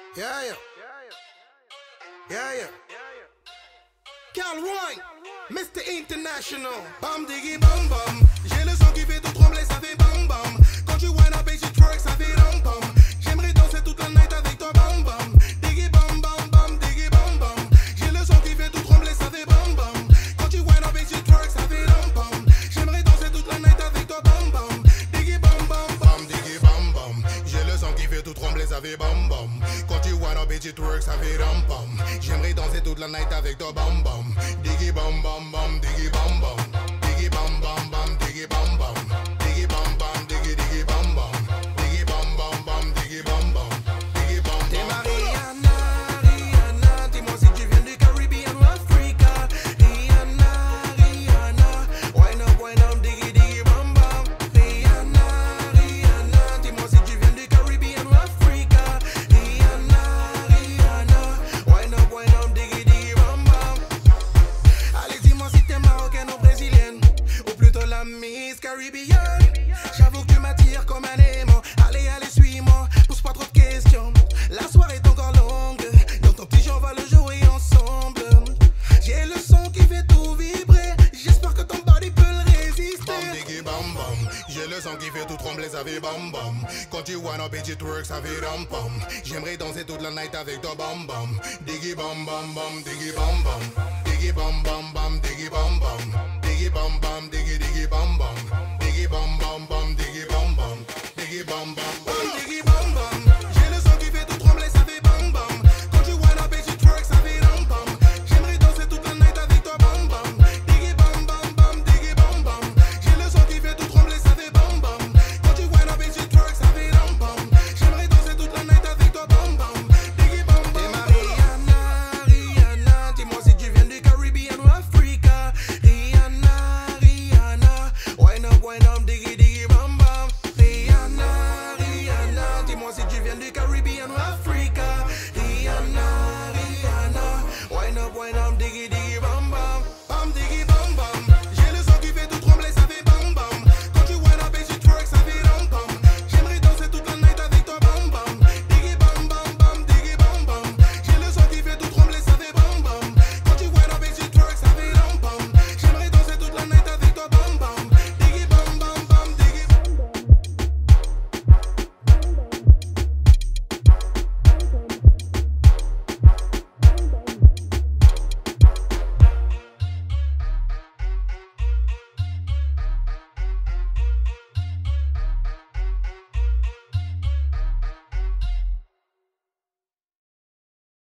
Yeah, yeah. Yeah, yeah. Carl Wine, Mr. International. Bam diggy bam bam. J'ai le son qui fait tout trembler, ça fait bam bam. Quand tu wind up et tu twerk, ça fait ram pam. J'aimerais danser toute la night avec toi bam bam. Diggy bam bam bam, diggy bam bam. J'ai le son qui fait tout trembler, ça fait bam bam. Quand tu wind up et tu twerk, ça fait ram pam. J'aimerais danser toute la night avec toi bam bam. Diggy bam bam bam, diggy bam bam. J'ai le son qui fait tout trembler, ça fait bam bam. Quand tu wind up et tu twerk, ça fait ram pam. J'aimerais danser toute la night avec toi bam bam. Diggy bam bam bam, diggy bam bam. Diggy bam bam bam, diggy bam bam. Diggy bam bam, diggy diggy bam bam. Diggy bam bam bam, diggy bam bam. Diggy bam bam. T'es ma Rihanna, Rihanna. Dis-moi si tu viens du Caribbean ou Africa. Rihanna, Rihanna. Wine up, diggy diggy bam bam. Rihanna, Rihanna. Dis-moi si tu viens du Caribbean ou Africa. Rihanna, Rihanna. Wine up, diggy diggy bam bam. Allez, dis-moi si t'es marocaine ou brésilienne, ou plutôt la Miss Caribbean. J'avoue que tu m'attires comme un aimant. Allez, suis-moi, pose pas trop de questions. La soirée est encore longue, dans ton petit on va le jouer ensemble. J'ai le son qui fait tout vibrer, j'espère que ton body peut le résister. Bam diggy bam bam, j'ai le son qui fait tout trembler, ça fait bam bam. Quand tu wind up et tu twerk, ça fait ram pam. J'aimerais danser toute la night avec toi bam bam. Diggy bam bam bam, diggy bam bam. Diggy bam bam bam, diggy bam bam. Diggy bam bam, diggy